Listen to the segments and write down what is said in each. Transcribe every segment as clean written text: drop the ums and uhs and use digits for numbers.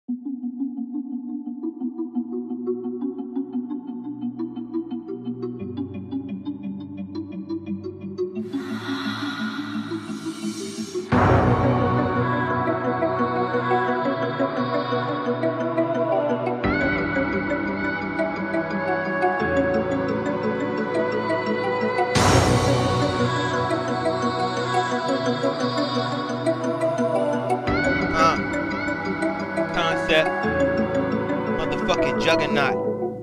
Concept, motherfucking juggernaut.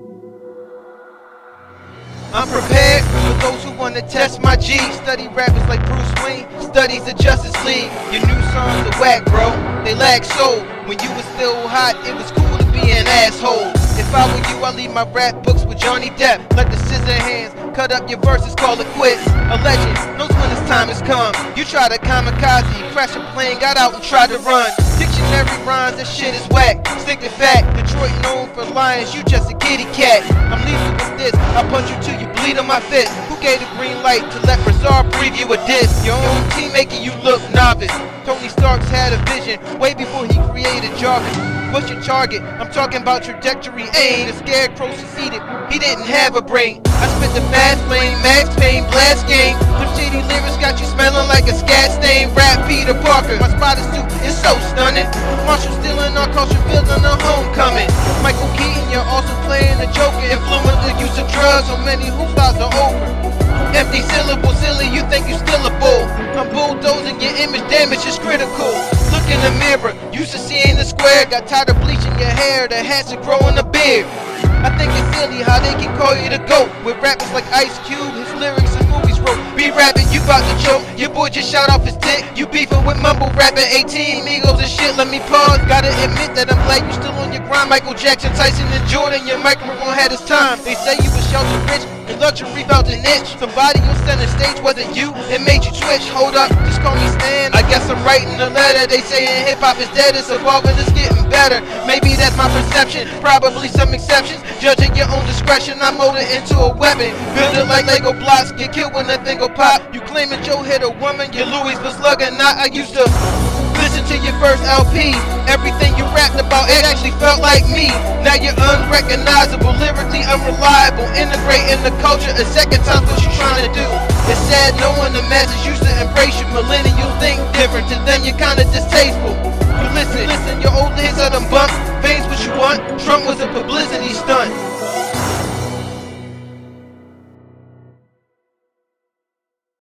I'm prepared for those who wanna test my G. Study rappers like Bruce Wayne, studies the Justice League. Your new songs are whack, bro. They lack soul. When you was still hot, it was cool to be an asshole. If I were you, I'd leave my rap books with Johnny Depp. Let the scissor hands cut up your verses, call it quits. A legend knows when his time has come. You try to kamikaze, you crash a plane, got out and tried to run. Dictionary rhymes, that shit is whack. Stick to fact, Detroit known for lions, you just a kitty cat. I'm lethal with this, I punch you till you bleed on my fist. Who gave the green light to let Brazar preview a diss? Your own team making you look novice. Tony Stark's had a vision way before he created Jarvis. What's your target? I'm talking about trajectory aim. The scarecrow succeeded, he didn't have a brain. I spit the fast lane, Max Payne, blast game. Them shady lyrics got you smelling like a scat stain. Rap Peter Parker, my spider suit is so stunning. Marshall stealing our culture, building a homecoming. Michael Keaton, you're also playing the Joker. Influence the use of drugs, so many hooplas are over. Empty syllable, silly, you think you still a bull. I'm bulldozing, your image damage is critical. Look in the mirror, used to seeing the square. Got tired of bleaching your hair, the hats are growing a beard. I think it's silly how they can call you the GOAT. With rappers like Ice Cube, his lyrics and movies wrote. Be rapping, you bout to choke. Your boy just shot off his dick. You beefing with mumble rapping, 18 Migos and shit, let me pause. Gotta admit that I'm glad you still on your grind. Michael Jackson, Tyson and Jordan, your microphone had its time. They say you was shelter rich, and luxury found an itch. Somebody on center stage wasn't you, it made you twitch. Hold up, just call me Stan. I guess I'm writing a letter. They saying hip hop is dead, it's evolving, it's getting better. Maybe that's my perception, probably some exceptions. Judging your own discretion, I mold it into a weapon. Build it like Lego blocks, get killed when that thing go pop. You claiming Joe hit a woman, you're Louis the Slugger. Not I used to listen to your first LP. Everything you rapped about, it actually felt like me. Now you're unrecognizable, lyrically unreliable. Integrating the culture a second time, what you trying to do? It's sad knowing the masses used to embrace you. Millennials think different, to them you're kinda distasteful. You listen, your old hits are them bumps. Fame's what you want, Trump was a publicity stunt.